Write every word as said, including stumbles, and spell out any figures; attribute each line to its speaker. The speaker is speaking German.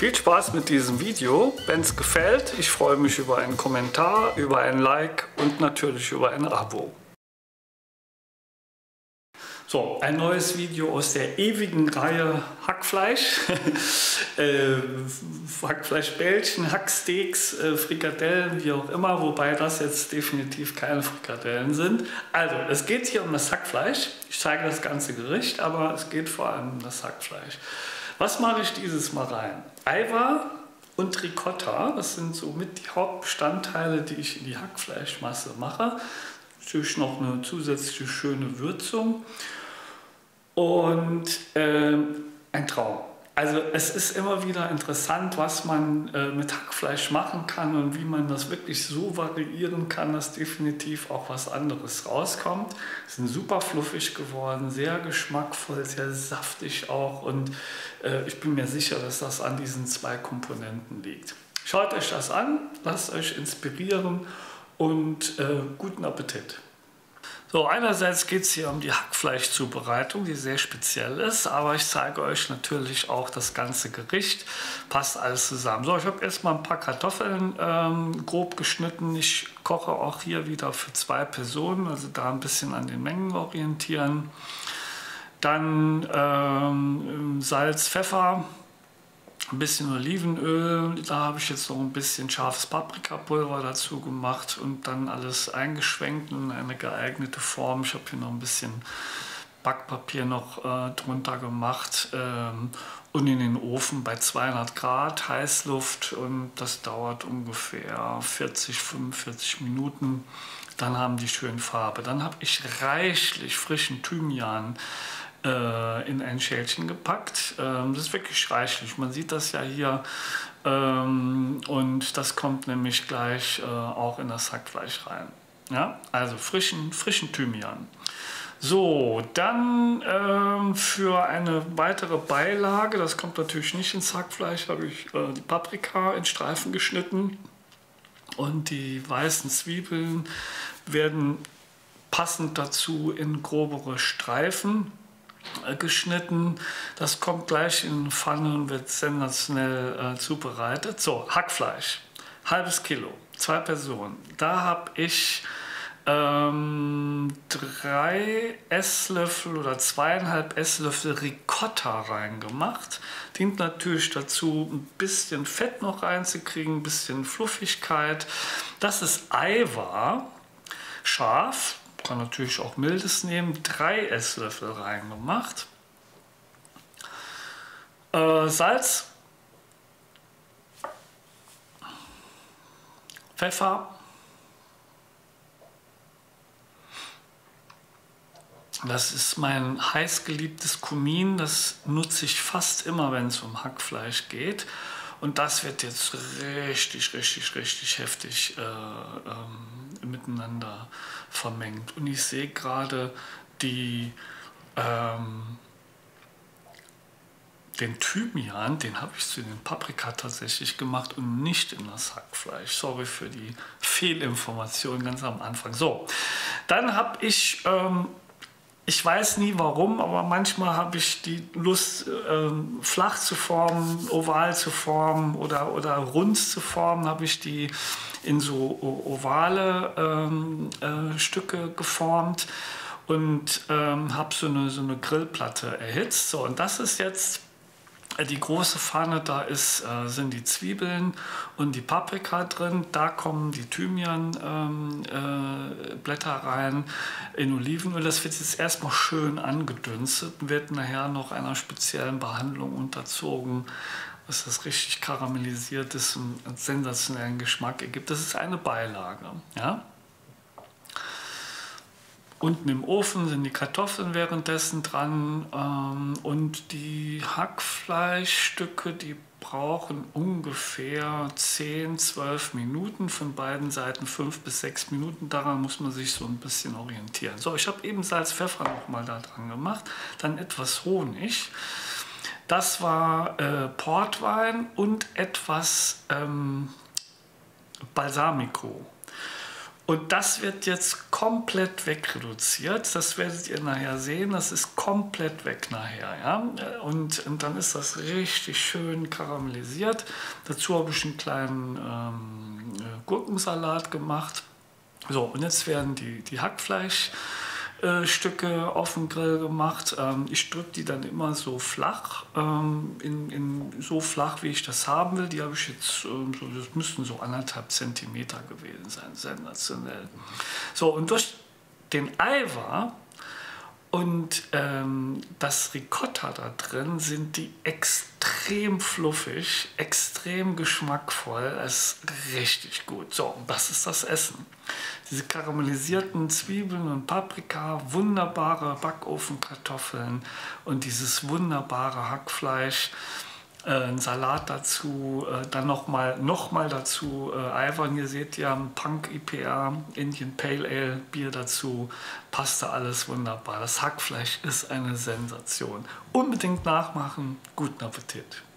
Speaker 1: Viel Spaß mit diesem Video. Wenn es gefällt, ich freue mich über einen Kommentar, über ein Like und natürlich über ein Abo. So, ein neues Video aus der ewigen Reihe Hackfleisch. äh, Hackfleischbällchen, Hacksteaks, äh, Frikadellen, wie auch immer, wobei das jetzt definitiv keine Frikadellen sind. Also, es geht hier um das Hackfleisch. Ich zeige das ganze Gericht, aber es geht vor allem um das Hackfleisch. Was mache ich dieses Mal rein? Eiweiß und Ricotta, das sind somit die Hauptbestandteile, die ich in die Hackfleischmasse mache. Natürlich noch eine zusätzliche schöne Würzung. Und äh, ein Traum. Also es ist immer wieder interessant, was man äh, mit Hackfleisch machen kann und wie man das wirklich so variieren kann, dass definitiv auch was anderes rauskommt. Sie sind super fluffig geworden, sehr geschmackvoll, sehr saftig auch, und äh, ich bin mir sicher, dass das an diesen zwei Komponenten liegt. Schaut euch das an, lasst euch inspirieren und äh, guten Appetit. So, einerseits geht es hier um die Hackfleischzubereitung, die sehr speziell ist, aber ich zeige euch natürlich auch das ganze Gericht. Passt alles zusammen. So, ich habe erstmal ein paar Kartoffeln ähm, grob geschnitten. Ich koche auch hier wieder für zwei Personen, also da ein bisschen an den Mengen orientieren. Dann ähm, Salz, Pfeffer, ein bisschen Olivenöl, da habe ich jetzt noch ein bisschen scharfes Paprikapulver dazu gemacht und dann alles eingeschwenkt in eine geeignete Form. Ich habe hier noch ein bisschen Backpapier noch äh, drunter gemacht ähm, und in den Ofen bei zweihundert Grad Heißluft, und das dauert ungefähr vierzig, fünfundvierzig Minuten. Dann haben die schön Farbe. Dann habe ich reichlich frischen Thymian in ein Schälchen gepackt. Das ist wirklich reichlich. Man sieht das ja hier. Und das kommt nämlich gleich auch in das Hackfleisch rein. Ja? Also frischen, frischen Thymian. So, dann für eine weitere Beilage, das kommt natürlich nicht ins Hackfleisch, habe ich die Paprika in Streifen geschnitten. Und die weißen Zwiebeln werden passend dazu in grobere Streifen geschnitten. Das kommt gleich in eine Pfanne und wird sensationell äh, zubereitet. So, Hackfleisch, halbes Kilo, zwei Personen. Da habe ich ähm, drei Esslöffel oder zweieinhalb Esslöffel Ricotta reingemacht. Dient natürlich dazu, ein bisschen Fett noch reinzukriegen, ein bisschen Fluffigkeit. Das ist Eiweiß, scharf. Kann natürlich auch mildes nehmen, drei Esslöffel reingemacht. Äh, Salz, Pfeffer, das ist mein heißgeliebtes Kumin, das nutze ich fast immer, wenn es um Hackfleisch geht. Und das wird jetzt richtig, richtig, richtig heftig äh, ähm, miteinander vermengt. Und ich sehe gerade die, ähm, den Thymian, den habe ich zu den Paprika tatsächlich gemacht und nicht in das Hackfleisch. Sorry für die Fehlinformation ganz am Anfang. So, dann habe ich... Ähm, Ich weiß nie warum, aber manchmal habe ich die Lust, ähm, flach zu formen, oval zu formen oder, oder rund zu formen, habe ich die in so ovale ähm, äh, Stücke geformt und ähm, habe so eine, so eine Grillplatte erhitzt. So, und das ist jetzt die große Pfanne, da ist, äh, sind die Zwiebeln und die Paprika drin, da kommen die Thymianblätter ähm, äh, rein in Olivenöl. Das wird jetzt erstmal schön angedünstet und wird nachher noch einer speziellen Behandlung unterzogen, was das richtig karamellisiert ist und einen sensationellen Geschmack ergibt. Das ist eine Beilage. Ja? Unten im Ofen sind die Kartoffeln währenddessen dran ähm, und die Hackfleischstücke, die brauchen ungefähr zehn, zwölf Minuten, von beiden Seiten fünf bis sechs Minuten. Daran muss man sich so ein bisschen orientieren. So, ich habe eben Salz, Pfeffer noch mal da dran gemacht, dann etwas Honig. Das war äh, Portwein und etwas ähm, Balsamico. Und das wird jetzt komplett wegreduziert. Das werdet ihr nachher sehen. Das ist komplett weg nachher. Ja? Und, und dann ist das richtig schön karamellisiert. Dazu habe ich einen kleinen ähm, Gurkensalat gemacht. So, und jetzt werden die, die Hackfleischstücke auf den Grill gemacht. Ähm, ich drücke die dann immer so flach, ähm, in, in, so flach, wie ich das haben will. Die habe ich jetzt, ähm, so, das müssten so anderthalb Zentimeter gewesen sein, sensationell. So, und durch den Eiweiß und ähm, das Ricotta da drin sind die extrem fluffig, extrem geschmackvoll. Es ist richtig gut. So, und das ist das Essen. Diese karamellisierten Zwiebeln und Paprika, wunderbare Backofenkartoffeln und dieses wunderbare Hackfleisch. Äh, ein Salat dazu, äh, dann nochmal noch mal dazu äh, Eiweiß. Ihr seht ja ein Punk I P A, Indian Pale Ale, Bier dazu, passt da alles wunderbar. Das Hackfleisch ist eine Sensation. Unbedingt nachmachen, guten Appetit.